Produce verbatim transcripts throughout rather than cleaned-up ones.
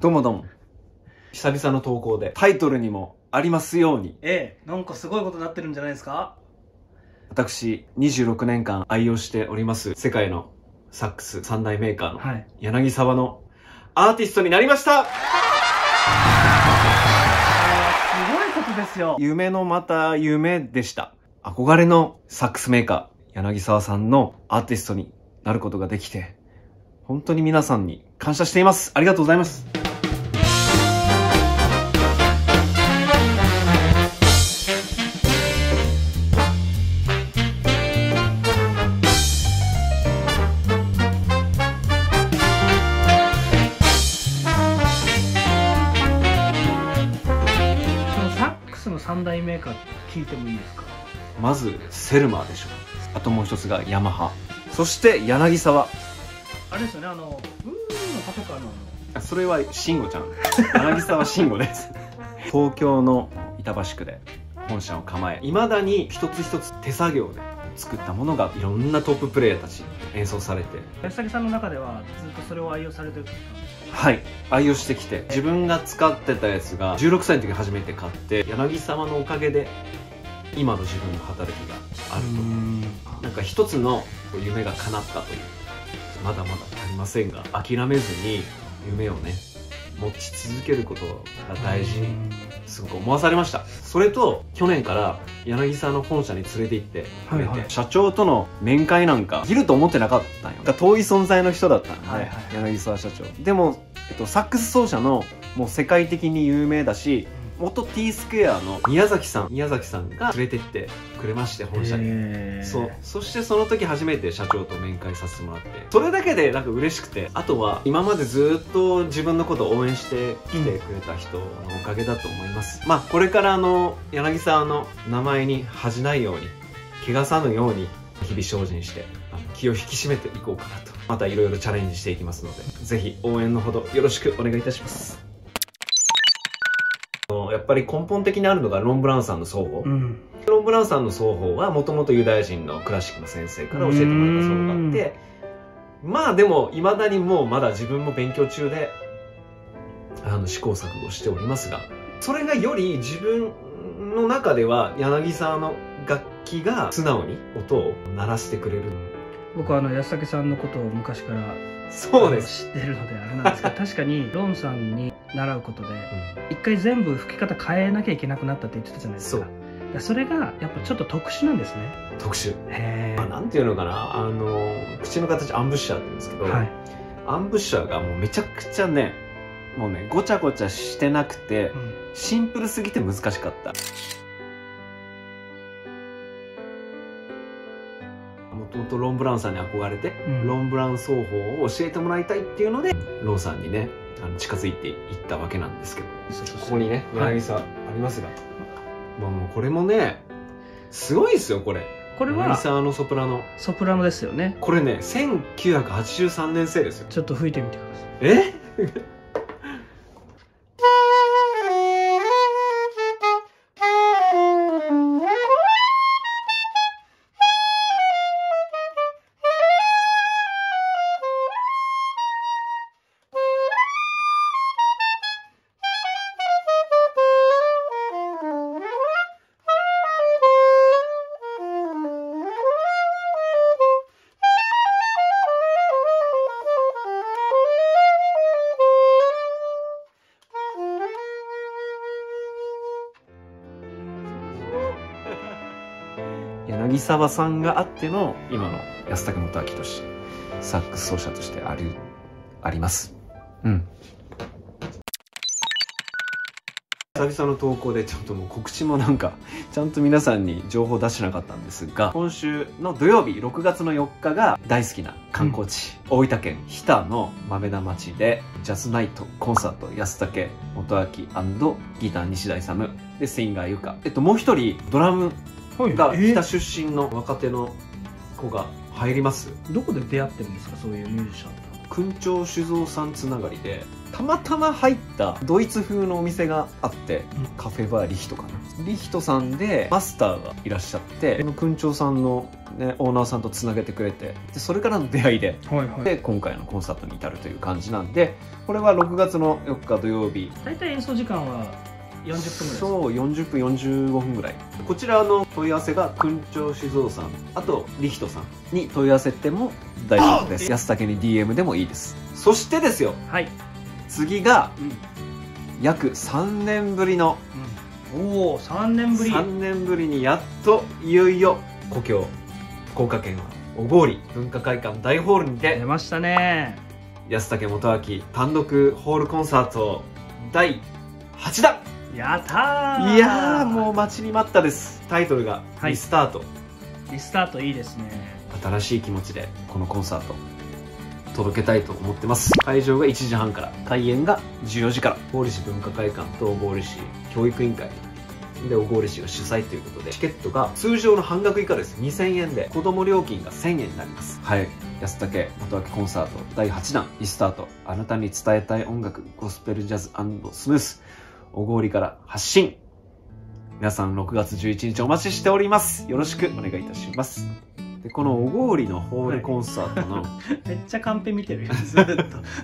どうもどうも。久々の投稿でタイトルにもありますように、 ええ、なんかすごいことになってるんじゃないですか。 私にじゅうろくねんかん愛用しております世界のサックス三大メーカーの柳沢のアーティストになりました。 すごいことですよ。 夢のまた夢でした。憧れのサックスメーカー柳沢さんのアーティストになることができて、本当に皆さんに感謝しています。ありがとうございます。 三大メーカー聞いてもいいですか。 まずセルマーでしょ。あともう一つがヤマハ、そして柳沢。 あれですよね、あのうーんのパトカーのあのそれは慎吾ちゃん。柳沢慎吾です。東京の板橋区で本社を構え、いまだに一つ一つ手作業で作ったものがいろんなトッププレイヤーたちに演奏されて、 安崎さんの中ではずっとそれを愛用されてるんですか。 はい、愛用してきて、自分が使ってたやつがじゅうろくさいの時に初めて買って、柳沢のおかげで今の自分の働きがあると、なんか一つの夢が叶ったという、まだまだ足りませんが、諦めずに夢をね持ち続けることが大事にすごく思わされました。それと去年から柳沢の本社に連れて行ってくれて、はいはい、社長との面会なんかできると思ってなかったんよ。遠い存在の人だったんで、はいはい、柳沢社長でも、えっと、サックス奏者のもう世界的に有名だし、元 T スクエアの宮崎さん宮崎さんが連れてってくれまして、本社に。そうそしてその時初めて社長と面会させてもらって、それだけでなんか嬉しくて、あとは今までずっと自分のことを応援してきてくれた人のおかげだと思います。うん、まあこれからあの柳沢の名前に恥じないように、汚さぬように日々精進してあの気を引き締めていこうかなと、またいろいろチャレンジしていきますので、ぜひ応援のほどよろしくお願いいたします。やっぱり根本的にあるのがロン・ブラウンさんの奏法、うん、ロン・ブラウンさんの奏法はもともとユダヤ人のクラシックの先生から教えてもらった奏法があって、まあでもいまだにもうまだ自分も勉強中であの試行錯誤しておりますが、それがより自分の中では柳沢の楽器が素直に音を鳴らしてくれる。 僕はあの安武さんのことを昔からそうです知ってるのであれなんですけど、確かにロンさんに習うことで一回全部吹き方変えなきゃいけなくなったって言ってたじゃないですか。そう、それがやっぱちょっと特殊なんですね。 特殊。へえ。なんていうのかな、あの口の形アンブッシャーって言うんですけど、はい、アンブッシャーがもうめちゃくちゃね、もうねごちゃごちゃしてなくて、うん、シンプルすぎて難しかった。もともとロン・ブラウンさんに憧れて、うん、ロン・ブラウン奏法を教えてもらいたいっていうのでロンさんにねあの近づいていったわけなんですけど、ここにね柳沢ありますが、はい、まあもうこれもねすごいですよ。これこれは柳沢のソプラノソプラノですよね。 これねせんきゅうひゃくはちじゅうさんねん製ですよ。 ちょっと吹いてみてください。 え柳沢さんがあっての今の安武元明としてサックス奏者としてありあります。うん。久々の投稿でちょっともう告知もなんかちゃんと皆さんに情報出してなかったんですが、今週の土曜日ろくがつのよっかが大好きな観光地、うん、大分県日田の豆田町でジャズナイトコンサート、安武元明&ギター西田勇でシンガーゆか、えっともう一人ドラムが日田出身の若手の子が入ります。 どこで出会ってるんですか、そういうミュージシャンと。 勲長酒造さんつながりでたまたま入ったドイツ風のお店があって、うん、カフェバーリヒトかな、リヒトさんでマスターがいらっしゃって、この勲長さんの、ね、オーナーさんとつなげてくれて、でそれからの出会いで、はいはい、で今回のコンサートに至るという感じなんで、これはろくがつのよっか土曜日、 大体演奏時間はよんじゅっぷんぐらい。 そう、よんじゅっぷんよんじゅうごふんぐらい。こちらの問い合わせが勲長酒造さん、あとリヒトさんに問い合わせても大丈夫です。安武に ディーエム でもいいです。そしてですよ、はい、次が、うん、約さんねんぶりの、 うん、おおさんねんぶりさんねんぶりにやっといよいよ故郷福岡県は小郡文化会館大ホールにて出ましたね。 安武元明単独ホールコンサートだいはちだん。 やったー。 いやー、もう待ちに待ったです。タイトルが「リスタート」、はい、 リスタートいいですね。 新しい気持ちでこのコンサート届けたいと思ってます。会場がいちじはんから、開演がじゅうよじから、小郡市文化会館と小郡市教育委員会で小郡市が主催ということで、チケットが通常の半額以下です。にせんえんで、子供料金がせんえんになります。はい、安武元明コンサートだいはちだんリスタート、あなたに伝えたい音楽、ゴスペルジャズ&スムース、小郡から発信。皆さんろくがつじゅういちにちお待ちしております。よろしくお願いいたします。でこの小郡のホールコンサートの、はい、 めっちゃカンペ見てるよずっと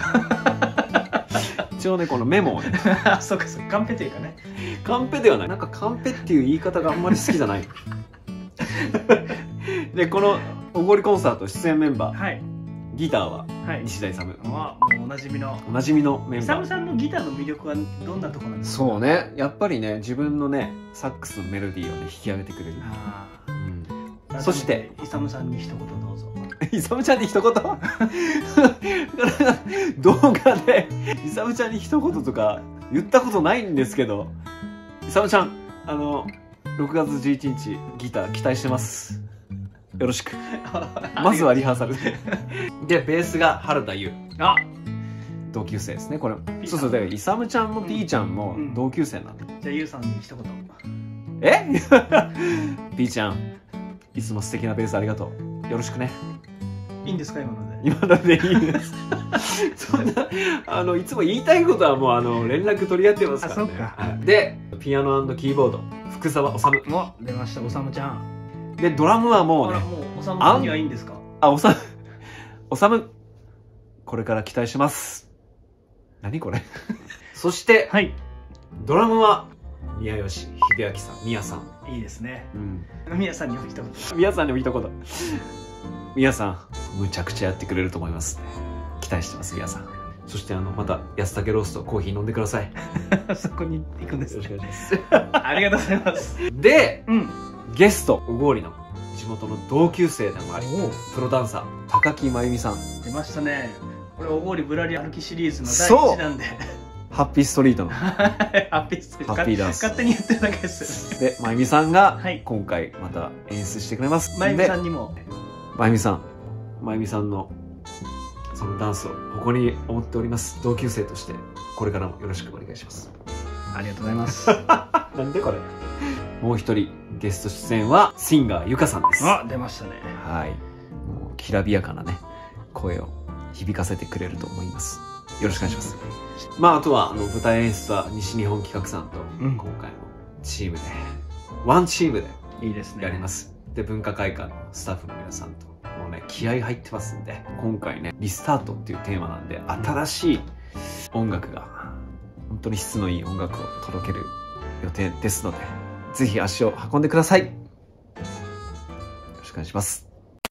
一応ねこのメモをねそうかそうか、カンペというかね、 カンペではない、なんかカンペっていう言い方があんまり好きじゃないでこの小郡コンサート出演メンバー、はい、ギターは西田勇、 はい、もうおなじみのおなじみのメンバー。 勇さんのギターの魅力はどんなところなんですか？ そうね、やっぱりね、自分のねサックスのメロディーをね弾き上げてくれる。 あ、 うん、そして勇さんに一言どうぞ。 勇ちゃんに一言動画で勇ちゃんに一言とか言ったことないんですけど、勇ちゃん、あのろくがつじゅういちにちギター期待してます。よろしくまずはリハーサルででベースが原田優、あ、同級生ですね。これそうそう、だから勇ちゃんも P ちゃんも同級生なんで、 うんうん、じゃあ優さんに一言。 えP ちゃん、いつも素敵なベースありがとう。よろしくね。 いいんですか今ので？ 今のでいいですそんなあのいつも言いたいことはもうあの連絡取り合ってますからね。 あ、そっか。 でピアノ&キーボード福沢治。 も出ました、治ちゃん。 でドラムはもうね、 もう治さんにはいいんですか？ あ、治治これから期待します。何これそして、はい、ドラムは宮吉秀明さん、宮さん。 いいですね。うん、宮さんにも一言。 宮さんにも一言。宮さん、むちゃくちゃやってくれると思います。期待してます、宮さん。そしてあのまた安武ローストコーヒー飲んでください。 そこに行くんです。 よろしくお願いします。 ありがとうございます。 で、うん、ゲスト小郡の地元の同級生でもあり、プロダンサー高木真由美さん。 出ましたね。これ小郡ぶらり歩きシリーズのだいいちだんで。 ハッピーストリートのハッピーストリート、ハッピーダンス勝手に言ってるだけです。 で真由美さんが今回また演出してくれます。 真由美さんにも、 真由美さん真由美さんのそのダンスを誇りに思っております。同級生としてこれからもよろしくお願いします。 ありがとうございますなんでこれ。もう一人ゲスト出演はシンガーゆかさんです。 あ、出ましたね。 はい、もうきらびやかなね声を響かせてくれると思います。よろしくお願いします。まああとはあの舞台演出は西日本企画さんと今回もチームで、うん、ワンチームでいいですね、 やります。で文化会館のスタッフの皆さんともうね気合入ってますんで、今回ねリスタートっていうテーマなんで、新しい音楽が本当に質のいい音楽を届ける予定ですので、ぜひ足を運んでください。よろしくお願いします。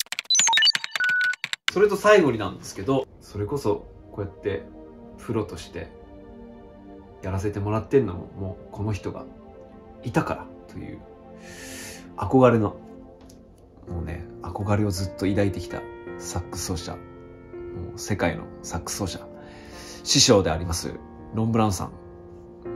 それと最後になんですけど、それこそこうやってプロとしてやらせてもらってるのももうこの人がいたからという憧れの、もうね憧れをずっと抱いてきたサックス奏者、もう世界のサックス奏者師匠でありますロン・ブラウンさん。うん、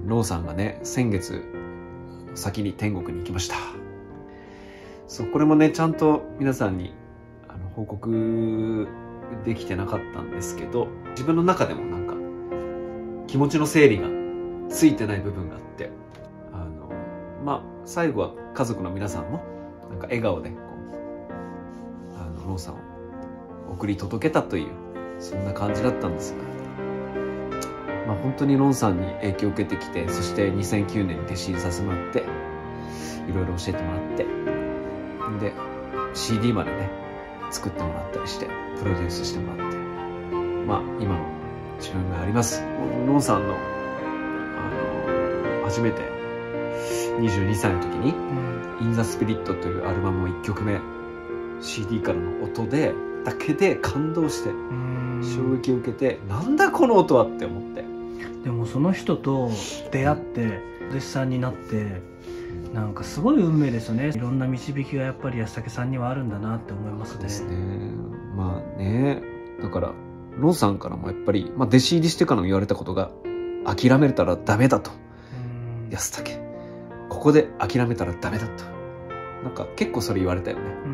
ロンさんがね先月先に天国に行きました。そう、これもねちゃんと皆さんにあの報告できてなかったんですけど、自分の中でもなんか気持ちの整理がついてない部分があって、あのまあ最後は家族の皆さんもなんか笑顔でこうあのロンさんを送り届けたというそんな感じだったんですが、まあ、本当にロンさんに影響を受けてきて、そしてにせんきゅうねんに弟子入りさせてもらって、いろいろ教えてもらって、で シーディー までね作ってもらったりして、プロデュースしてもらって、まあ今の自分があります。ロンさんの、あの初めてにじゅうにさいの時に「In the Spirit」というアルバムをいっきょくめ シーディー からの音でだけで感動して衝撃を受けて、なんだこの音はって思って。 でもその人と出会ってお弟子さんになって、なんかすごい運命ですよね。いろんな導きがやっぱり安武さんにはあるんだなって思いますね。 そうですね。まあね、だからロンさんからもやっぱり、まあ、弟子入りしてからも言われたことが、諦めたらダメだと。安武、ここで諦めたらダメだと。なんか結構それ言われたよね。うん、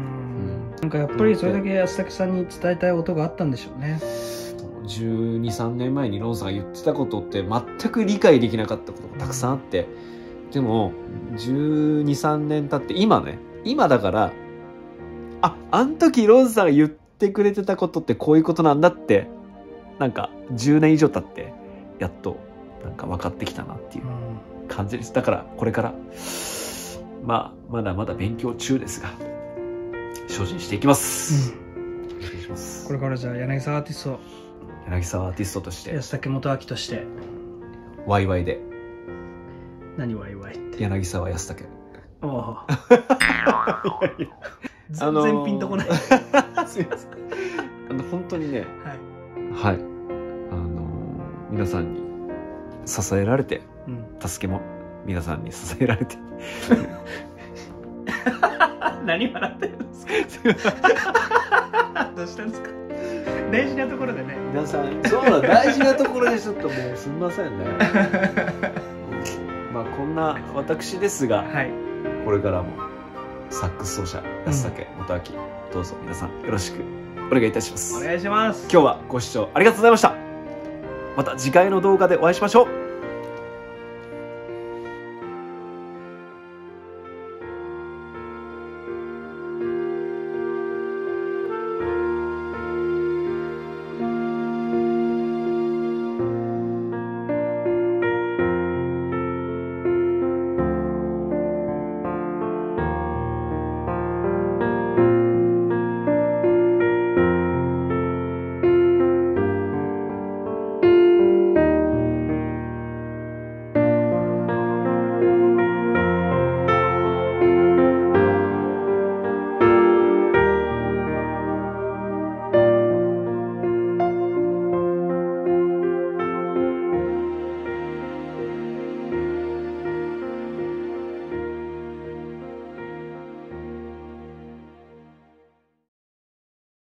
なんかやっぱりそれだけ安武さんに伝えたい音があったんでしょうね。 じゅうに、さんねんまえにロンさんが言ってたことって全く理解できなかったことがたくさんあって、でもじゅうに、さんねん経って今ね、今だから、あ、あん時ロンさんが言ってくれてたことってこういうことなんだって、なんかじゅうねん以上経ってやっとなんか分かってきたなっていう感じです。だからこれからまあまだまだ勉強中ですが精進していきます、うん、よろしくお願いします。 これからじゃあ柳沢アーティスト、 柳沢アーティストとして安武元明としてワイワイで。 何ワイワイって？ 柳沢安武。 おお全然ピンとこないすみません。あの本当にね、はい、はい、あのー、皆さんに支えられて、うん、助けも皆さんに支えられて何笑ってるんですかどうしたんですか？大事なところでね、 皆さん、そうだ、大事なところでちょっともうすみませんねまあこんな私ですが、はい、これからもサックス奏者安武元明、どうぞ皆さんよろしくお願いいたします。 お願いします。 今日はご視聴ありがとうございました。また次回の動画でお会いしましょう。